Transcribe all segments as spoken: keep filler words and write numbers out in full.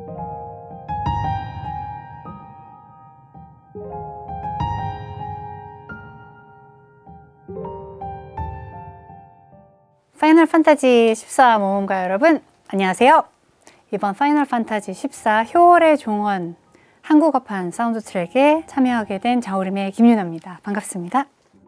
파이널 판타지 십사 모험가 여러분, 안녕하세요. 이번 파이널 판타지 십사 효월의 종원 한국어판 사운드 트랙에 참여하게 된 자우림의 김유나입니다. 반갑습니다.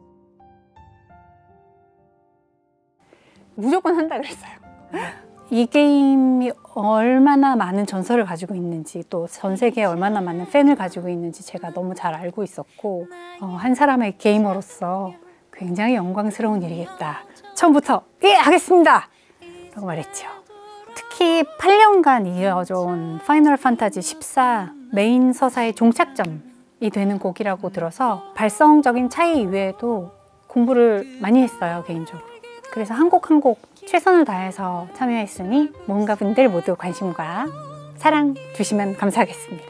무조건 한다 그랬어요. 이 게임이 얼마나 많은 전설을 가지고 있는지, 또 전 세계에 얼마나 많은 팬을 가지고 있는지 제가 너무 잘 알고 있었고, 어, 한 사람의 게이머로서 굉장히 영광스러운 일이겠다. 처음부터 예 하겠습니다 라고 말했죠. 특히 팔 년간 이어져 온 파이널 판타지 십사 메인 서사의 종착점이 되는 곡이라고 들어서 발성적인 차이 이외에도 공부를 많이 했어요, 개인적으로. 그래서 한 곡 한 곡 최선을 다해서 참여했으니 모험가 분들 모두 관심과 사랑 주시면 감사하겠습니다.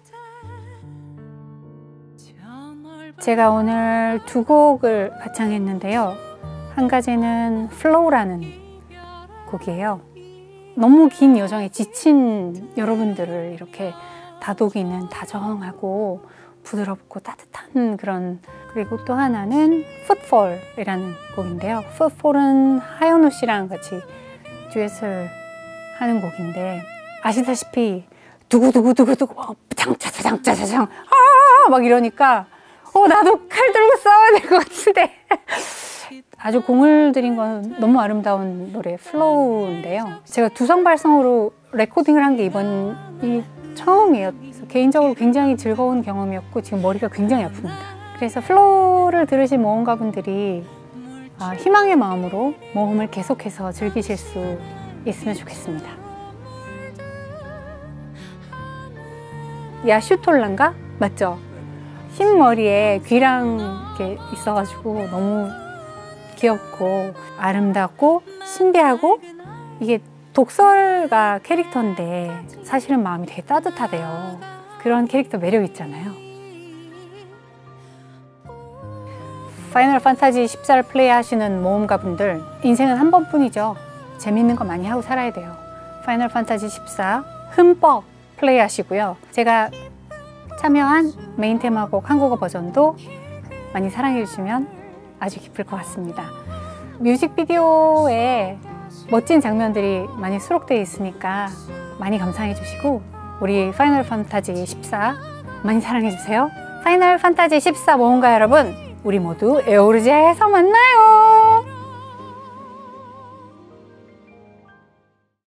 제가 오늘 두 곡을 가창했는데요. 한 가지는 Flow라는 곡이에요. 너무 긴 여정에 지친 여러분들을 이렇게 다독이는 다정하고 부드럽고 따뜻한 그런, 그리고 또 하나는 Footfall이라는 곡인데요. Footfall은 하현우 씨랑 같이 듀엣을 하는 곡인데, 아시다시피 두구두구두구두구 어, 장짜자장짜자장 아 막 이러니까 어 나도 칼 들고 싸워야 될 것 같은데 아주 공을 들인 건 너무 아름다운 노래 플로우인데요. 제가 두성 발성으로 레코딩을 한 게 이번이 처음이에요. 그래서 개인적으로 굉장히 즐거운 경험이었고 지금 머리가 굉장히 아픕니다. 그래서 플로우를 들으신 모험가분들이 아, 희망의 마음으로 모험을 계속해서 즐기실 수 있으면 좋겠습니다. 야슈톨란가? 맞죠? 흰 머리에 귀랑 이렇게 있어가지고 너무 귀엽고 아름답고 신비하고, 이게 독설가 캐릭터인데 사실은 마음이 되게 따뜻하대요. 그런 캐릭터 매력 있잖아요. 파이널 판타지 십사를 플레이 하시는 모험가 분들, 인생은 한 번뿐이죠. 재밌는 거 많이 하고 살아야 돼요. 파이널 판타지 십사 흠뻑 플레이 하시고요. 제가 참여한 메인 테마곡 한국어 버전도 많이 사랑해 주시면 아주 기쁠 것 같습니다. 뮤직비디오에 멋진 장면들이 많이 수록되어 있으니까 많이 감상해 주시고, 우리 파이널 판타지 십사 많이 사랑해 주세요. 파이널 판타지 십사 모험가 여러분, 우리 모두 에오르지아에서 만나요.